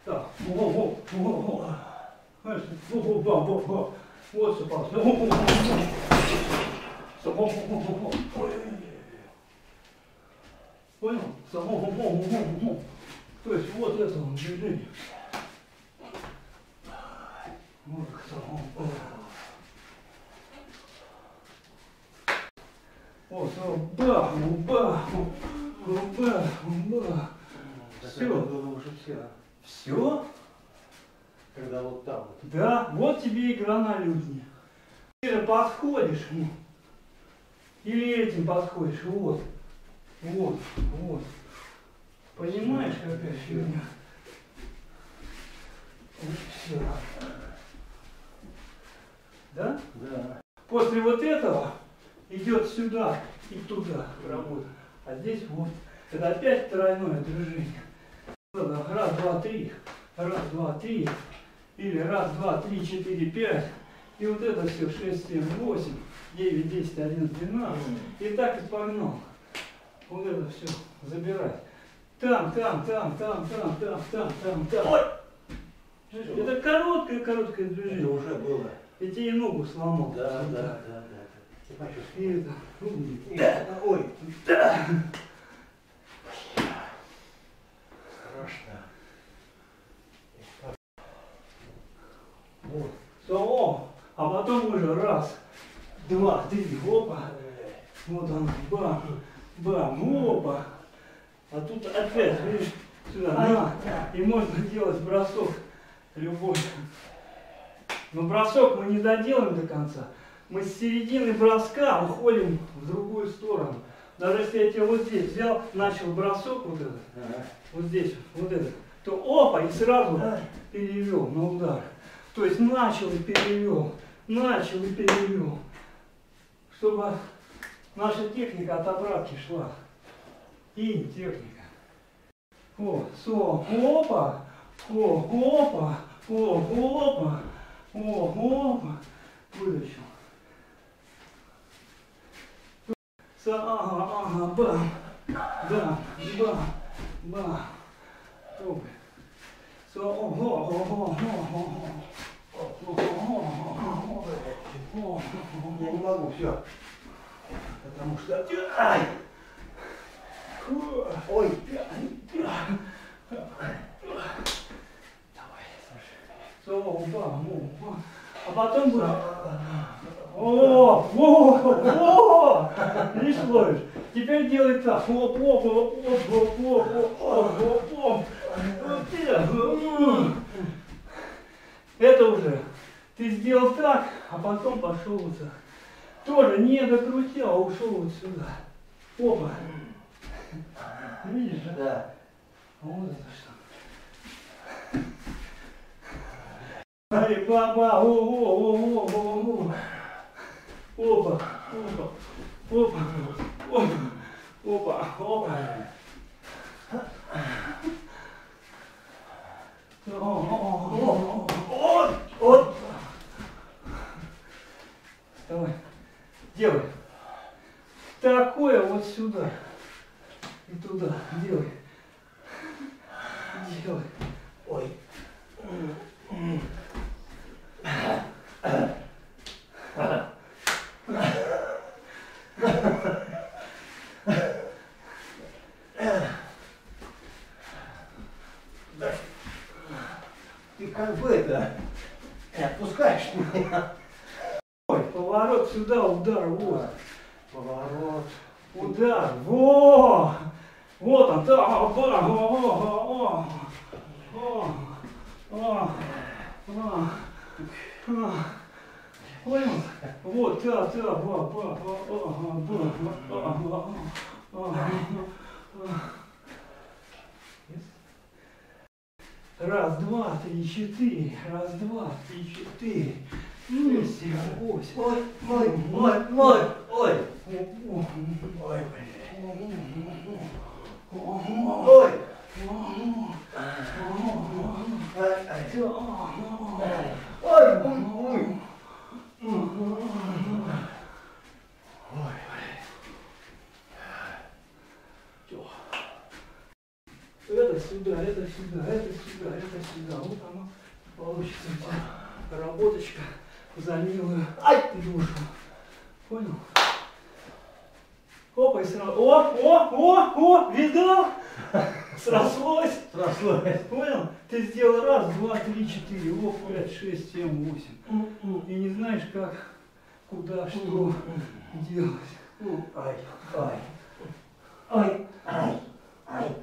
Так, во. Знаешь, во. Вот что пас. Понял? То есть вот это он движение. Вот бах. Все. Уже все. Все? Когда вот там вот. Да, вот тебе игра на людни. Ты же подходишь, или этим подходишь, вот. Понимаешь, какая фигня? Все. Да? Да. После вот этого идет сюда и туда работа. А здесь вот. Это опять тройное движение. Раз, два, три. Раз, два, три. Или раз, два, три, четыре, пять. И вот это все 6, 7, 8, 9, 10, 11, 12. И так и погнал. Вот это все забирать. Там. Ой! Это короткое движение. Это уже было. Я тебе и ногу сломал. Да. И это. Ой. Да. Страшно. Вот. Все, а потом уже раз, два, три, опа. Вот он, бам, опа. А тут опять, видишь, сюда, и можно делать бросок любой. Но бросок мы не доделаем до конца. Мы с середины броска уходим в другую сторону. Даже если я тебя вот здесь взял, начал бросок вот этот, вот здесь, вот этот, то опа, и сразу перевел на удар. То есть начал и перевел. Чтобы наша техника от обратки шла. И техника. Вот, опа, опа, вытащил. Бам, да, бам. Опа. Я не могу, все. Потому что... Ай! Ой! Давай, а потом будет... О! Видишь, ловишь? Теперь делай так. Это уже ты сделал так, а потом пошел вот так. Тоже не докрутил, а ушел вот сюда. Опа. Видишь, да? Да. Вот это что. Смотри, баба, опа. Давай, делай. Такое вот сюда и туда. Делай. Ой. Ты как бы это не отпускаешь меня. Ой, поворот сюда, удар, вот. Поворот. Удар, во! Вот он, там, понял? Вот, Раз, два, три, четыре. Раз, два, три, четыре. 6, 7, 8. Ой. Это сюда, это сюда, это сюда, это сюда. Вот оно получится у тебя работочка за милую душу. Понял? Опа, и сразу. О, видал? Срослось. Срослось. Понял? Ты сделал раз, два, три, четыре, оп, 5, 6, 7, 8. И не знаешь, как, куда, что делать. Ай, ай, ай, ай, ай.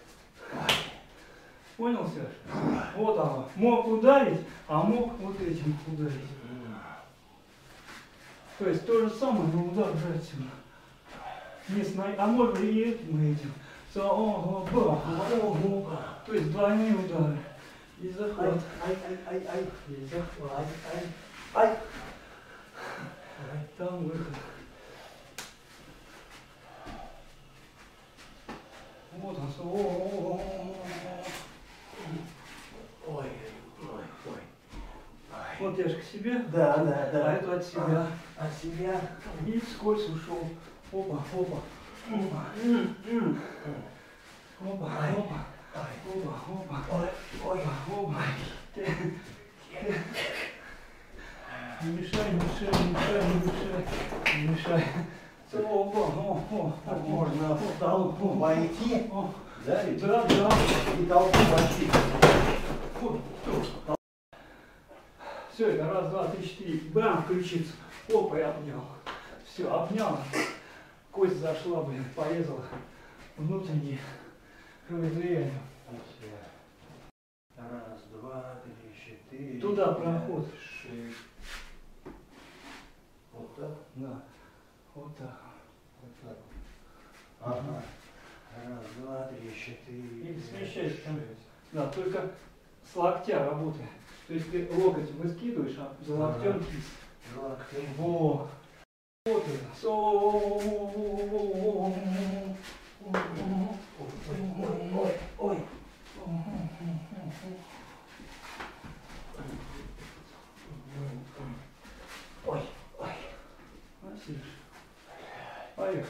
Понял, Саша? Вот оно. Мог ударить, а мог вот этим ударить. То есть то же самое, но удар брать сюда. Не а можно и этим, и этим. То есть двойные удары. И захват. Ай. И захват. Ай. Там выход. Вот он. Ой. Вот я же к себе. Да. А это от себя. От себя. И вскользь ушел. Опа. Опа. Опа. Не мешай. Так можно в толпу войти, да? Да. И толпу войти. Все, это раз, два, три, четыре. Бам, включиться. Опа, я обнял. Все, обнял. Кость зашла, блин, порезала. Внутренние кровоизлияние. Раз, два, три, четыре. Туда проход. 6. Вот так? Да. Вот так. Ага. Раз, два, три, четыре. И смещайся там. Да, только с локтя работай. То есть ты локоть выскидываешь, а за локтем кисть. Во. Вот это. Ой. Поехали.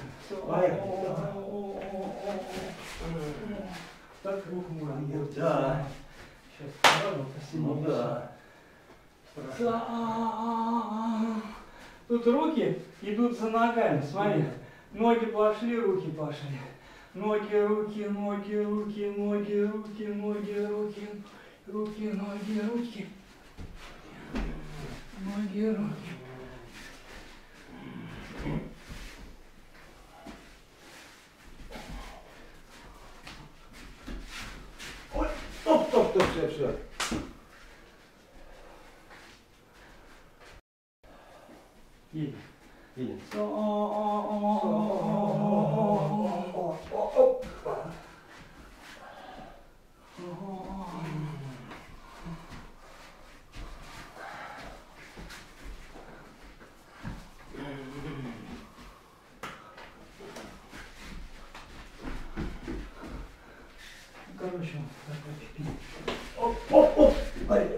Так руку можно делать. Да. Сейчас ладно, посильнее. Ну да. Тут руки идут за ногами, смотри. Ноги пошли, руки пошли. Ноги, руки. Ой, стоп, все. Едем. Короче, такой. Оп. Ай.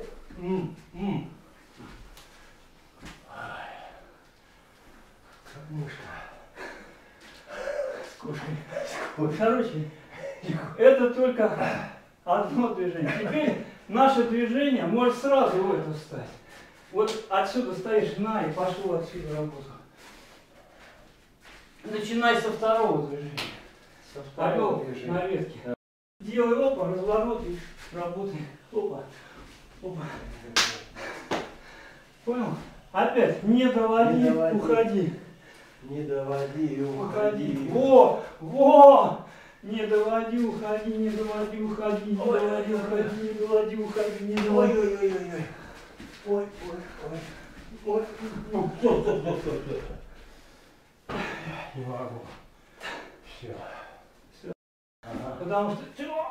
Как мышка. С кошкой. Короче, это только одно движение. Теперь наше движение может сразу в это встать. Вот отсюда стоишь на и пошел отсюда работу. Начинай со второго движения. Орел на ветке. Делай опа, разворот и работай. Опа. Понял? Опять не доводи, уходи. Не доводи и уходи. Во! Не доводи, уходи, не доводи, уходи. Ой. Стоп. Не могу. Все. Ага. Потому что...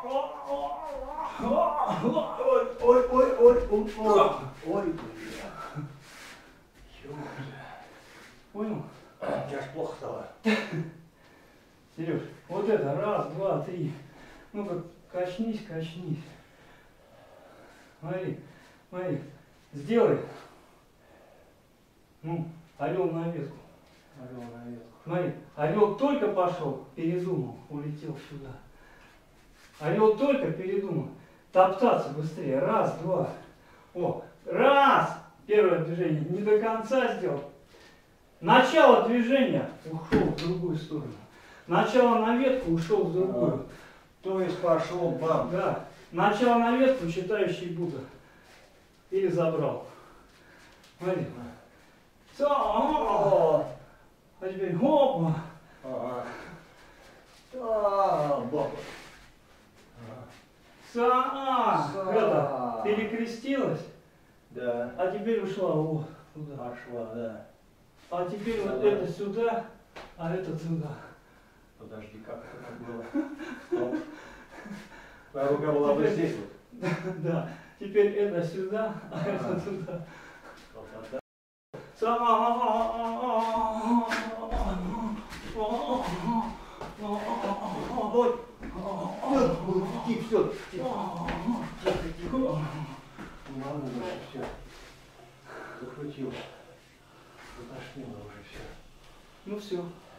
Ой. Понял? Тебе аж плохо стало. Сереж, вот это, раз, два, три. Ну-ка, качнись. Смотри. Сделай. Ну, орел на ветку. Смотри, орел только пошел, передумал, улетел сюда. Орел только передумал. топтаться быстрее. Раз, два. О, раз. Первое движение не до конца сделал. Начало движения ушел в другую сторону. Начало на ветку, ушел в другую. То есть пошел бам. Да. Начало на ветку, считающий Будда. Или забрал. Смотри. А теперь хопа. Бам. Это, перекрестилась, Да. а теперь ушла вот туда. Пошла, да. А теперь вот это сюда, а это сюда. Подожди, как это так было? Стоп. Твоя рука была бы здесь вот. Да. Теперь это сюда, а это туда. Иди, все. Тихо. Не могу больше, все. Захватил. Затошнило уже все. Ну все.